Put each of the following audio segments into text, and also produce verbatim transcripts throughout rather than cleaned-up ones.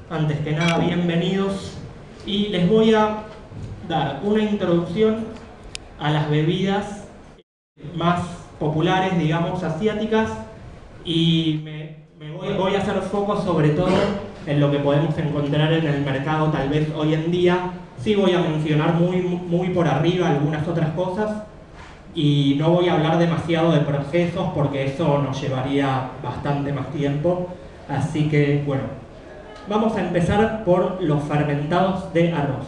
Antes que nada, bienvenidos. Y les voy a dar una introducción a las bebidas más populares, digamos, asiáticas. Y me, me voy, voy a hacer foco sobre todo en lo que podemos encontrar en el mercado tal vez hoy en día. Sí voy a mencionar muy, muy por arriba algunas otras cosas. Y no voy a hablar demasiado de procesos porque eso nos llevaría bastante más tiempo. Así que, bueno, vamos a empezar por los fermentados de arroz.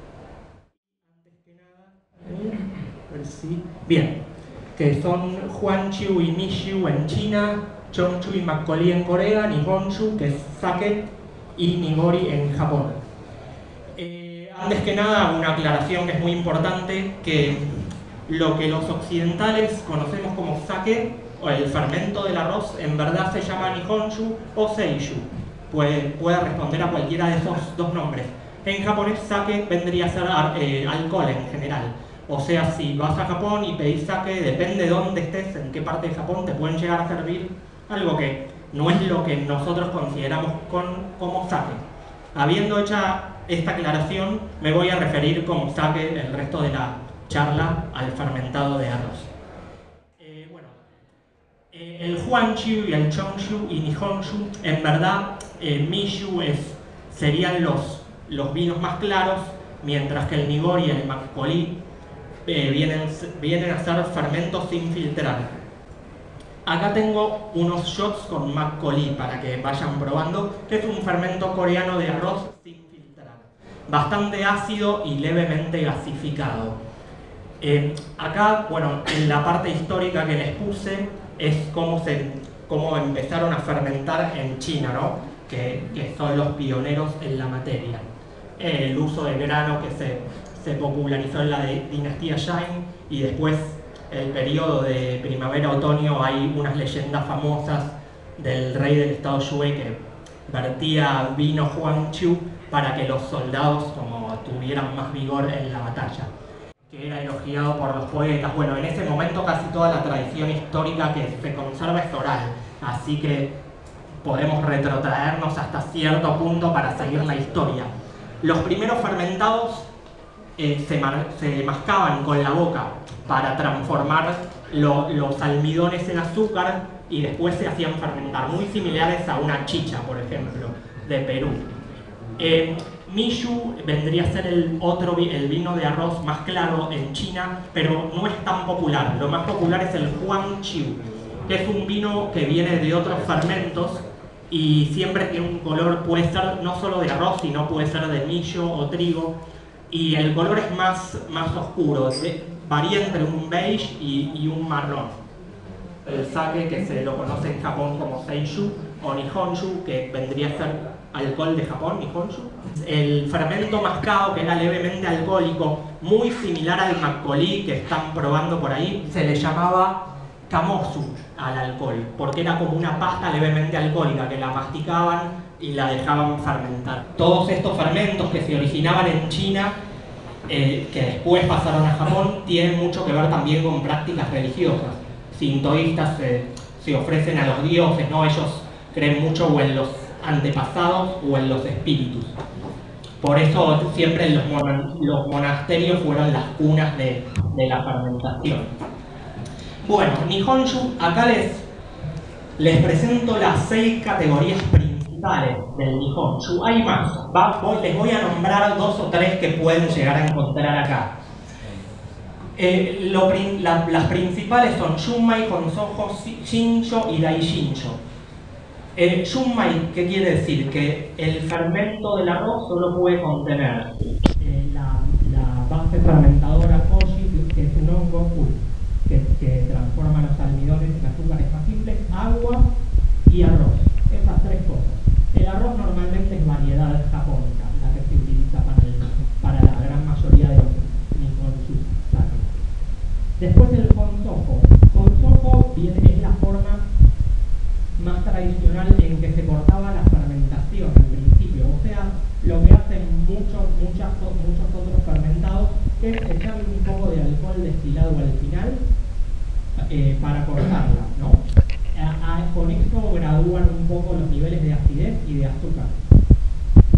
Antes que nada, a ver si... Bien, que son Huanqiu y Mishu en China, Chongchu y Makgeolli en Corea, Nihonshu, que es sake, y Nigori en Japón. Eh, antes que nada, una aclaración que es muy importante, que lo que los occidentales conocemos como sake, o el fermento del arroz, en verdad se llama Nihonshu o Seishu. Puede, puede responder a cualquiera de esos dos nombres. En japonés, sake vendría a ser eh, alcohol en general. O sea, si vas a Japón y pedís sake, depende de dónde estés, en qué parte de Japón, te pueden llegar a servir algo que no es lo que nosotros consideramos con, como sake. Habiendo hecha esta aclaración, me voy a referir como sake el resto de la charla al fermentado de arroz. Eh, bueno, eh, el Huanqiu y el Chongchu y Nihonshu, en verdad, eh, Mishu es, serían los, los vinos más claros, mientras que el Nigori y el Makgeolli eh, vienen, vienen a ser fermentos sin filtrar. Acá tengo unos shots con Makgeolli para que vayan probando, que es un fermento coreano de arroz sin filtrar, bastante ácido y levemente gasificado. Eh, acá, bueno, en la parte histórica que les puse es cómo, se, cómo empezaron a fermentar en China, ¿no? que, que son los pioneros en la materia. Eh, el uso de grano que se, se popularizó en la de, dinastía Shang, y después el periodo de primavera-otoño hay unas leyendas famosas del rey del estado Yue que vertía vino Huanqiu para que los soldados como tuvieran más vigor en la batalla, que era elogiado por los poetas. Bueno, en ese momento casi toda la tradición histórica que se conserva es oral, así que podemos retrotraernos hasta cierto punto para seguir la historia. Los primeros fermentados eh, se, se mascaban con la boca para transformar lo, los almidones en azúcar y después se hacían fermentar, muy similares a una chicha, por ejemplo, de Perú. Eh, Mishu vendría a ser el otro el vino de arroz más claro en China, pero no es tan popular. Lo más popular es el Huanqiu, que es un vino que viene de otros fermentos y siempre tiene un color, puede ser no solo de arroz, sino puede ser de millo o trigo, y el color es más, más oscuro, varía entre un beige y, y un marrón. El sake, que se lo conoce en Japón como Seishu, o Nihonshu, que vendría a ser alcohol de Japón, Nihonshu. El fermento mascado, que era levemente alcohólico, muy similar al Makgeolli que están probando por ahí, se le llamaba kamosu al alcohol, porque era como una pasta levemente alcohólica que la masticaban y la dejaban fermentar. Todos estos fermentos que se originaban en China, eh, que después pasaron a Japón, tienen mucho que ver también con prácticas religiosas. Sintoístas se, se ofrecen a los dioses, ¿no? Ellos creen mucho o en los antepasados o en los espíritus. Por eso siempre los, mon los monasterios fueron las cunas de, de la fermentación. Bueno, Nihonshu, acá les, les presento las seis categorías principales del Nihonshu. Hay más, Va, voy, les voy a nombrar dos o tres que pueden llegar a encontrar acá. Eh, lo, la, las principales son Junmai, Honsojo, Shincho y Daishincho. El Junmai, ¿qué quiere decir? Que el fermento del arroz solo puede contener eh, la, la base fermentadora Koji, que es un hongo full, que, que transforma los almidones en azúcares más simples, agua y arroz. Esas tres cosas. El arroz normalmente es variedad japónica, la que se utiliza para, el, para la gran mayoría de los Nihonshu. Después el Honsojo. Honsojo es la forma más tradicional en que se cortaba la fermentación al principio, o sea, lo que hacen muchos, muchas, muchos otros fermentados es echarle un poco de alcohol destilado al final eh, para cortarla, ¿no? A, a, con esto gradúan un poco los niveles de acidez y de azúcar.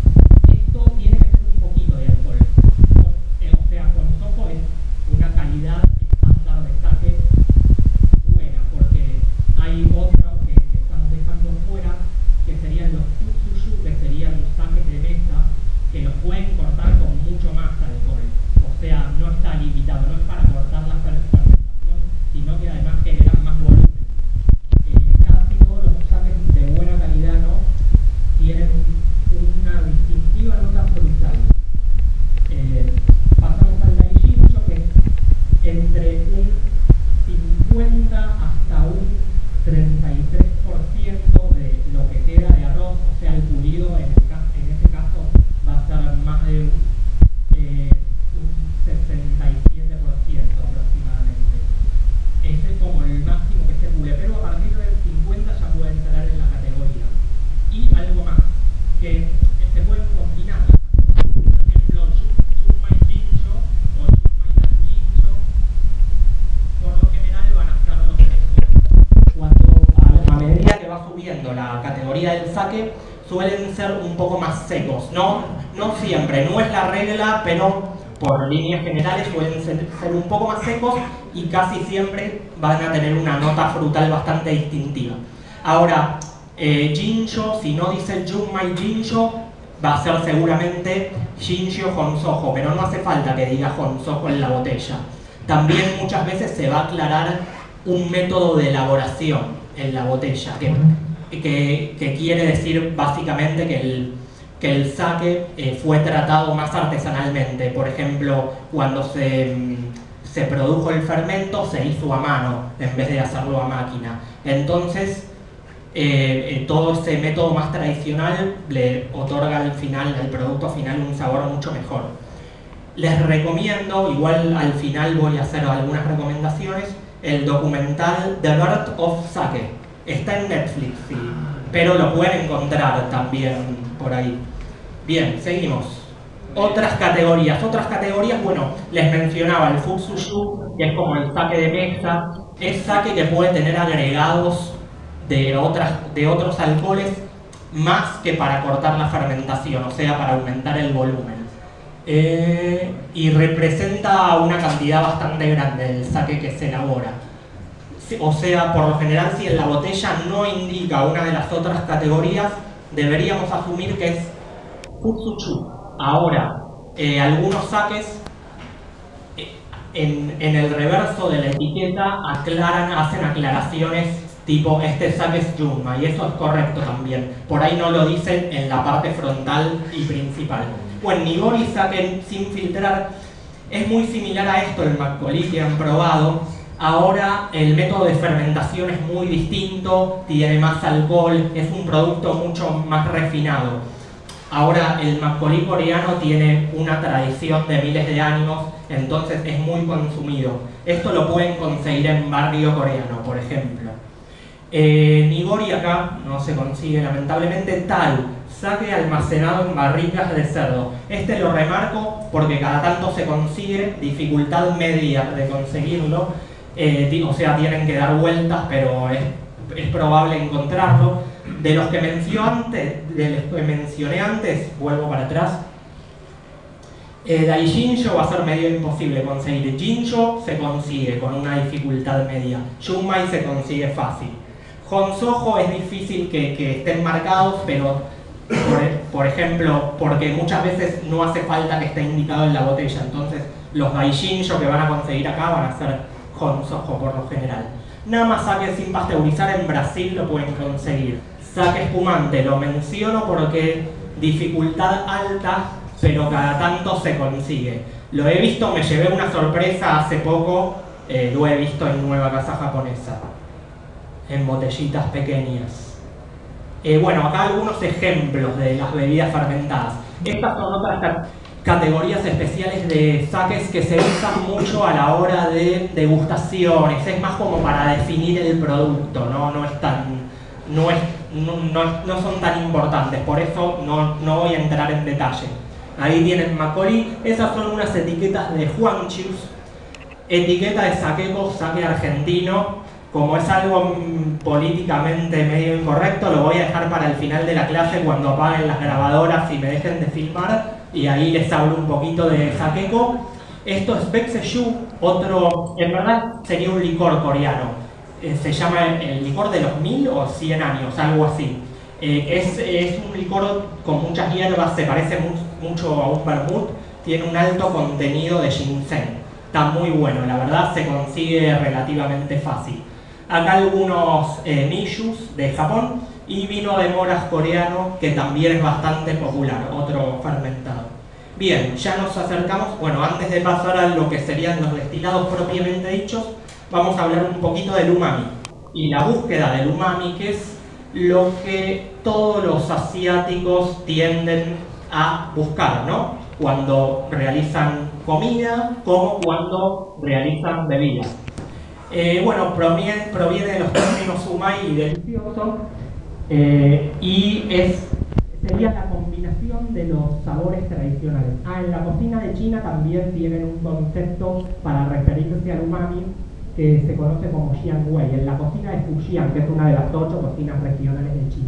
viendo la categoría del sake, suelen ser un poco más secos, ¿no? No siempre, no es la regla, pero por líneas generales suelen ser, ser un poco más secos y casi siempre van a tener una nota frutal bastante distintiva. Ahora, eh, Jincho, si no dice Junmai Jincho, va a ser seguramente Jincho Honsojo, pero no hace falta que diga Honsojo en la botella. También muchas veces se va a aclarar un método de elaboración en la botella, que, que, que quiere decir básicamente que el, que el sake eh, fue tratado más artesanalmente. Por ejemplo, cuando se, se produjo el fermento, se hizo a mano en vez de hacerlo a máquina. Entonces, Eh, eh, todo ese método más tradicional le otorga al final, al producto final, un sabor mucho mejor. Les recomiendo, igual al final voy a hacer algunas recomendaciones, el documental The Birth of Sake. Está en Netflix, sí, pero lo pueden encontrar también por ahí. Bien, seguimos. Otras categorías. Otras categorías, bueno, les mencionaba el Futsushu, que es como el sake de mesa. Es sake que puede tener agregados de, otras, de otros alcoholes más que para cortar la fermentación, o sea, para aumentar el volumen. Eh, y representa una cantidad bastante grande del sake que se elabora. O sea, por lo general, si en la botella no indica una de las otras categorías, deberíamos asumir que es Futsushu. Ahora, eh, algunos sakes eh, en, en el reverso de la etiqueta aclaran, hacen aclaraciones tipo, este sake es Junmai, y eso es correcto también. Por ahí no lo dicen en la parte frontal y principal. Bueno, Nigori sake sin filtrar es muy similar a esto, el Makgeolli que han probado. Ahora el método de fermentación es muy distinto, tiene más alcohol, es un producto mucho más refinado. Ahora el Makgeolli coreano tiene una tradición de miles de años, entonces es muy consumido. Esto lo pueden conseguir en barrio coreano, por ejemplo. Eh, Nigori acá no se consigue lamentablemente. Taru, sake almacenado en barricas de cerdo. Este lo remarco porque cada tanto se consigue, dificultad media de conseguirlo, eh, o sea, tienen que dar vueltas, pero es, es probable encontrarlo. De los que mencioné antes, de los que mencioné antes, vuelvo para atrás. Eh, Daijincho va a ser medio imposible conseguir. Jincho se consigue con una dificultad media. Junmai se consigue fácil. Honsojo es difícil que, que estén marcados, pero por, por ejemplo, porque muchas veces no hace falta que esté indicado en la botella. Entonces, los Daijincho que van a conseguir acá van a ser Honsojo por lo general. Nada más sake sin pasteurizar en Brasil lo pueden conseguir. Sake espumante lo menciono porque dificultad alta, pero cada tanto se consigue. Lo he visto, me llevé una sorpresa hace poco, eh, lo he visto en Nueva Casa Japonesa, en botellitas pequeñas. Eh, bueno, acá algunos ejemplos de las bebidas fermentadas. Estas son otras categorías especiales de sakes que se usan mucho a la hora de degustaciones. Es más como para definir el producto, no, no, es tan, no, es, no, no, no son tan importantes, por eso no, no voy a entrar en detalle. Ahí tienen Makgeolli. Esas son unas etiquetas de Huanchius, etiqueta de saqueco, sake argentino. Como es algo políticamente medio incorrecto, lo voy a dejar para el final de la clase cuando apaguen las grabadoras y me dejen de filmar, y ahí les hablo un poquito de saqueco. Esto es Baekseju, otro, en verdad sería un licor coreano. Eh, se llama el, el licor de los mil o cien años, algo así. Eh, es, es un licor con muchas hierbas, se parece mu mucho a un vermut, tiene un alto contenido de ginseng. Está muy bueno, la verdad se consigue relativamente fácil. Acá algunos eh, Miyus de Japón y vino de moras coreano que también es bastante popular, otro fermentado. Bien, ya nos acercamos, bueno, antes de pasar a lo que serían los destilados propiamente dichos, vamos a hablar un poquito del umami y la búsqueda del umami, que es lo que todos los asiáticos tienden a buscar, ¿no? Cuando realizan comida como cuando realizan bebidas. Eh, bueno, proviene, proviene de los términos umai y delicioso, eh, y es, sería la combinación de los sabores tradicionales. Ah, en la cocina de China también tienen un concepto para referirse al umami, que se conoce como Jiangwei, en la cocina de Fujian, que es una de las ocho cocinas regionales de China.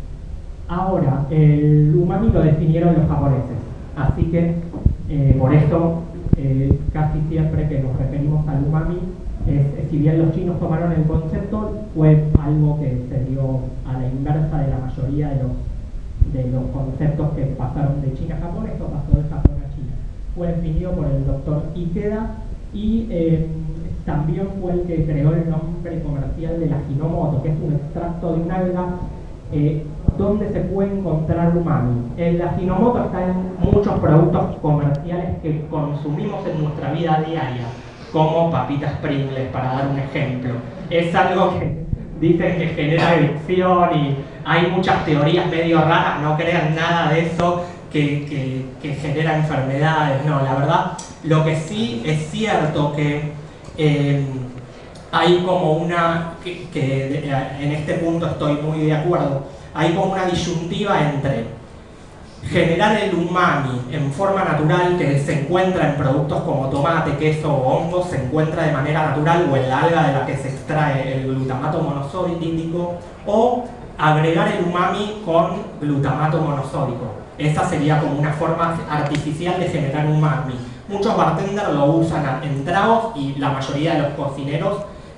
Ahora, el umami lo definieron los japoneses, así que eh, por eso eh, casi siempre que nos referimos al umami, es, si bien los chinos tomaron el concepto, fue algo que se dio a la inversa de la mayoría de los, de los conceptos que pasaron de China a Japón. Esto pasó de Japón a China. Fue definido por el doctor Ikeda y eh, también fue el que creó el nombre comercial de la Hinomoto, que es un extracto de un alga eh, donde se puede encontrar umami. El Hinomoto está en muchos productos comerciales que consumimos en nuestra vida diaria, como papitas Pringles, para dar un ejemplo. Es algo que dicen que genera adicción y hay muchas teorías medio raras, no crean nada de eso, que, que, que genera enfermedades. No, la verdad, lo que sí es cierto que eh, hay como una, que, que en este punto estoy muy de acuerdo, hay como una disyuntiva entre generar el umami en forma natural, que se encuentra en productos como tomate, queso o hongos, se encuentra de manera natural, o en la alga de la que se extrae el glutamato monosódico, o agregar el umami con glutamato monosódico. Esa sería como una forma artificial de generar umami. Muchos bartenders lo usan en tragos y la mayoría de los cocineros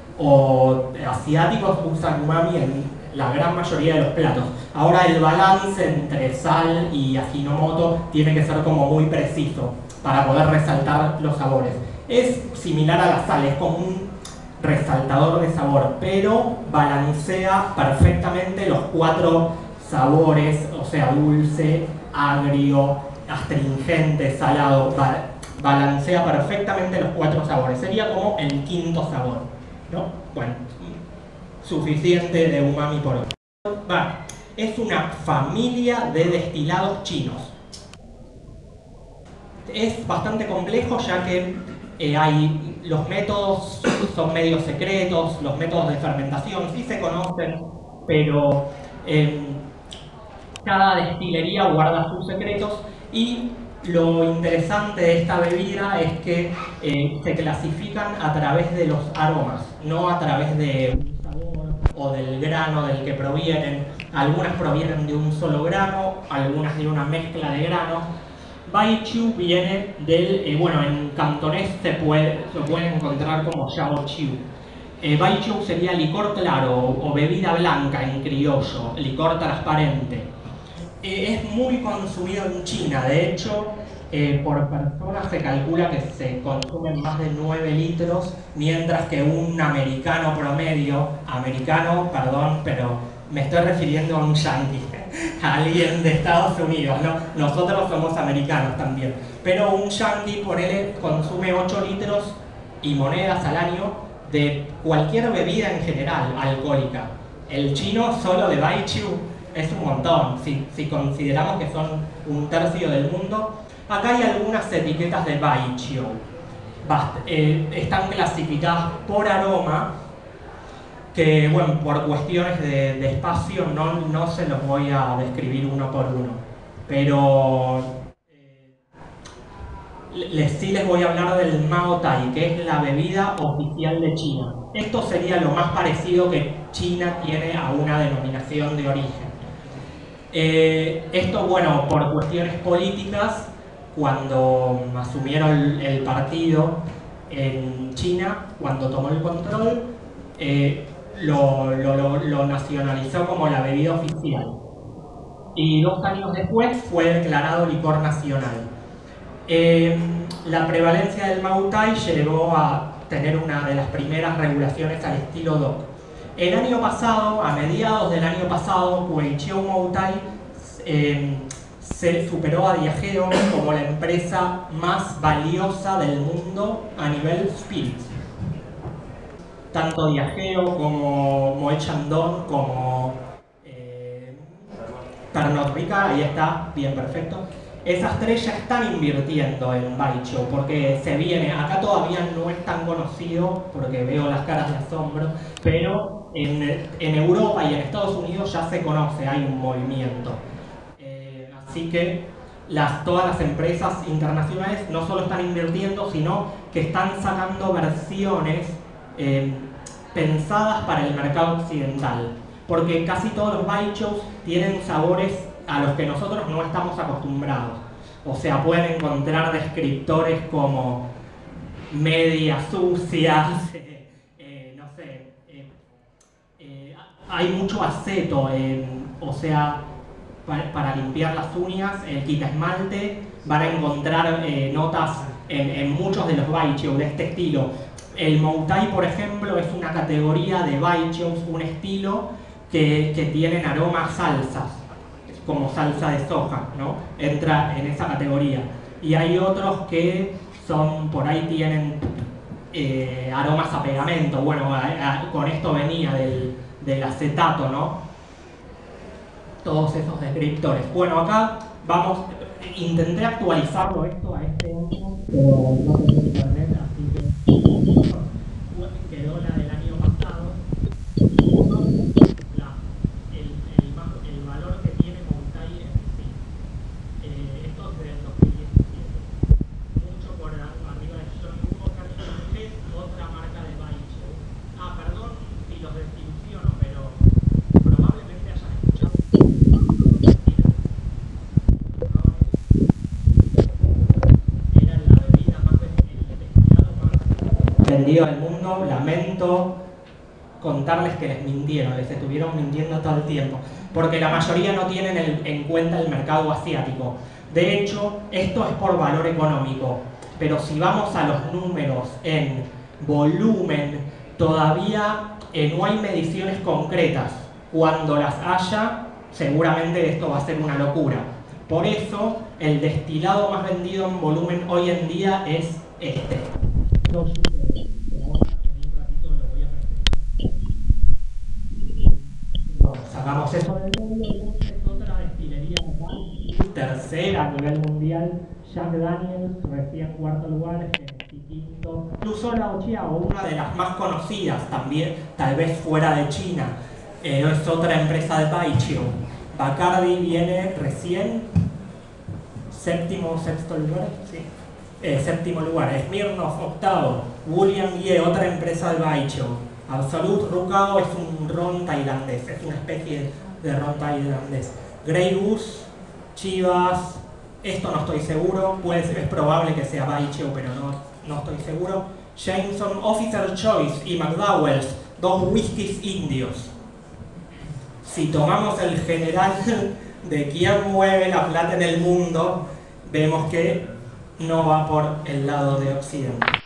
o asiáticos usan umami en la gran mayoría de los platos. Ahora el balance entre sal y Ajinomoto tiene que ser como muy preciso para poder resaltar los sabores. Es similar a la sal, es como un resaltador de sabor, pero balancea perfectamente los cuatro sabores, o sea, dulce, agrio, astringente, salado, ba balancea perfectamente los cuatro sabores. Sería como el quinto sabor, ¿no? Bueno, suficiente de umami por hoy. Va, es una familia de destilados chinos. Es bastante complejo, ya que eh, hay, los métodos son medio secretos, los métodos de fermentación sí se conocen, pero eh, cada destilería guarda sus secretos, y lo interesante de esta bebida es que eh, se clasifican a través de los aromas, no a través de un sabor o del grano del que provienen. Algunas provienen de un solo grano, algunas de una mezcla de granos. Baijiu viene del, eh, bueno, en cantonés se puede, se puede encontrar como Xiaoqiu. Eh, Baijiu sería licor claro o bebida blanca en criollo, licor transparente. Eh, es muy consumido en China, de hecho, eh, por persona se calcula que se consumen más de nueve litros, mientras que un americano promedio, americano, perdón, pero me estoy refiriendo a un yankee, a alguien de Estados Unidos, ¿no? Nosotros somos americanos también, pero un yankee, ponele, consume ocho litros y monedas al año de cualquier bebida en general, alcohólica. El chino solo de Baijiu es un montón, si, si consideramos que son un tercio del mundo. Acá hay algunas etiquetas de Baijiu. Eh, están clasificadas por aroma, que bueno, por cuestiones de, de espacio no, no se los voy a describir uno por uno. Pero eh, les, sí les voy a hablar del Mao Tai, que es la bebida oficial de China. Esto sería lo más parecido que China tiene a una denominación de origen. Eh, esto, bueno, por cuestiones políticas, cuando asumieron el, el partido en China, cuando tomó el control, eh, lo, lo, lo, lo nacionalizó como la bebida oficial. Y dos años después fue declarado licor nacional. Eh, la prevalencia del Mao Tai llevó a tener una de las primeras regulaciones al estilo D O C. El año pasado, a mediados del año pasado, Guangzhou Mao Tai eh, se superó a Diageo como la empresa más valiosa del mundo a nivel spirits. Tanto Diageo como Moet Chandon como eh, Pernod Ricard, ahí está, bien, perfecto. Esas tres ya están invirtiendo en Baijiu, porque se viene, acá todavía no es tan conocido, porque veo las caras de asombro, pero en, en Europa y en Estados Unidos ya se conoce, hay un movimiento. Eh, así que las, todas las empresas internacionales no solo están invirtiendo, sino que están sacando versiones eh, pensadas para el mercado occidental, porque casi todos los baijius tienen sabores a los que nosotros no estamos acostumbrados. O sea, pueden encontrar descriptores como medias sucias, eh, eh, no sé, eh, eh, hay mucho aceto, eh, o sea, para, para limpiar las uñas, el quita esmalte, van a encontrar eh, notas en, en muchos de los baijiu de este estilo. El moutai, por ejemplo, es una categoría de baijius, un estilo que, que tienen aromas salsas, como salsa de soja, ¿no? Entra en esa categoría. Y hay otros que son, por ahí tienen eh, aromas a pegamento. Bueno, a, a, con esto venía del, del acetato, ¿no? Todos esos descriptores. Bueno, acá vamos, intenté actualizarlo esto a este año, pero no tengo internet, así que quedó la del año pasado. La, el, el, el valor que tiene Moutai en sí. Eh, esto es del dos mil diecisiete. Mucho por arriba de John Walker, que es otra marca de baijiu. Ah, perdón si los desilusiono, pero probablemente hayan escuchado. Era la bebida más, el destilado más vendido del mundo. Lamento contarles que les mintieron, les estuvieron mintiendo todo el tiempo, porque la mayoría no tienen el, en cuenta el mercado asiático. De hecho, esto es por valor económico, pero si vamos a los números en volumen, todavía eh, no hay mediciones concretas. Cuando las haya, seguramente esto va a ser una locura. Por eso, el destilado más vendido en volumen hoy en día es este. Sacamos eso del medio. Es otra destilería tercera a nivel mundial. Jack Daniels, recién cuarto lugar, y quinto. Incluso la Ochiao, una de las más conocidas también, tal vez fuera de China, eh, es otra empresa de baijiu. Bacardi viene recién séptimo, sexto lugar, sí. Eh, séptimo lugar. Smirnoff octavo. William Ye, otra empresa de baijiu. Absolut Rukao es un ron tailandés, es una especie de ron tailandés. Grey Goose, Chivas, esto no estoy seguro, puede ser, es probable que sea baijiu, pero no, no estoy seguro. Jameson, Officer Choice y McDowell's, dos whiskies indios. Si tomamos el general de quién mueve la plata en el mundo, vemos que no va por el lado de Occidente.